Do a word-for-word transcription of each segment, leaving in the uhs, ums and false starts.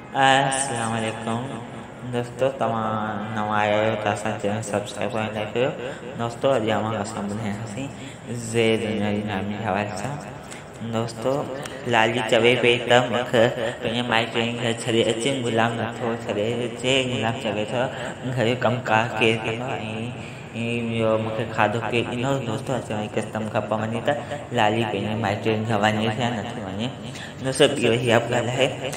अस्सलाम वालेकुम दोस्तों, तव्हां नवां आया आहियो त असां चैनल सब्सक्राइब करण लाइ कयो। दोस्तों, अॼु मां असां ॿुधायासीं ज़े दुनिया जी नामी हवाले सां। दोस्तों, लाली चवे पई त मूंखे पंहिंजे माइटनि खे छॾे अचे, गुलाम नथो छॾे अचे। गुलाम चवे थो घर जो कमकार केरु कंदो ऐं ॿियो मूंखे खाधो केरु ॾींदो। दोस्तों, अचण कस्टम खां पोइ वञे त लाली पंहिंजे माइटनि खां वञे या नथी वञे। दोस्तों, इहो इहा बि ॻाल्हि आहे।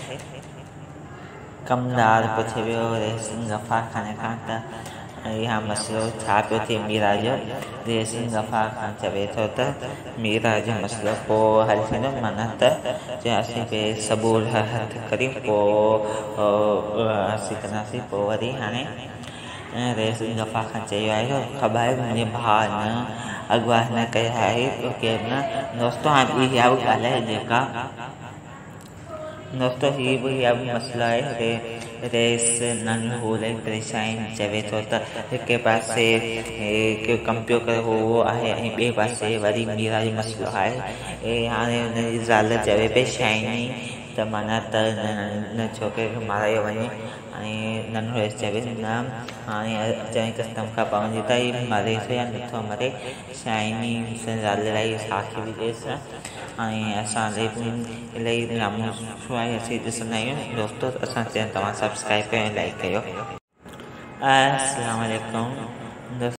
कमदार पुछे वियो रेसिंग गफ़ार खान खां त इहा मसइलो छा पियो थिए मीरा जो। रेसिंग गफ़ार खान चवे थो त मीरा जो मसइलो पोइ हल थींदो, माना त चयोसीं पिए सबूर हथ करियूं पोइ असीं कंदासीं। पोइ वरी हाणे रेसिंग गफ़ार खान चयो आहे ख़बर आहे मुंहिंजे भाउ न अॻुवाह न कया आहे केरु न। दोस्तों, हाणे ॿी इहा बि ॻाल्हि आहे जेका दोस्तों ही भी इहा बि मसइलो आहे। रेस नन हो इलाही परेशान चवे थो त हिकु पासे कमु पियो करे उहो आहे ऐं ॿिए पासे वरी मीरा जो मसइलो आहे। ऐं हाणे हुनजी ज़ाल चवे पई शाइनी त माना त न छोकिरे खे मारायो वञे ऐं नन रेस चवे न हाणे अचण कस्टम खां पवंदी त ही मरे थो या नथो मरे। शाइनी ज़ाल इलाही साखी बि ॾिएसि ऐं असां इलाही नामो आहे असीं ॾिसंदा आहियूं। दोस्तों, असां चवनि तव्हां सब्सक्राइब कयो ऐं लाइक कयो। अस्सलाम वालेकुम।